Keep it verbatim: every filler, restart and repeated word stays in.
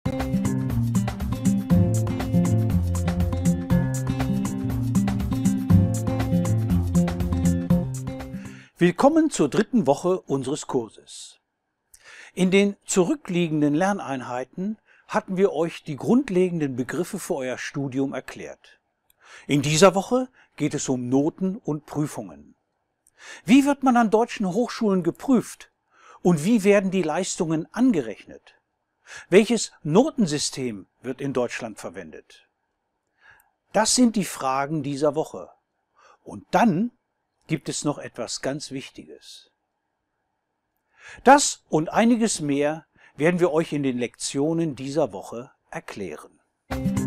Willkommen zur dritten Woche unseres Kurses. In den zurückliegenden Lerneinheiten hatten wir euch die grundlegenden Begriffe für euer Studium erklärt. In dieser Woche geht es um Noten und Prüfungen. Wie wird man an deutschen Hochschulen geprüft und wie werden die Leistungen angerechnet? Welches Notensystem wird in Deutschland verwendet? Das sind die Fragen dieser Woche. Und dann gibt es noch etwas ganz Wichtiges. Das und einiges mehr werden wir euch in den Lektionen dieser Woche erklären.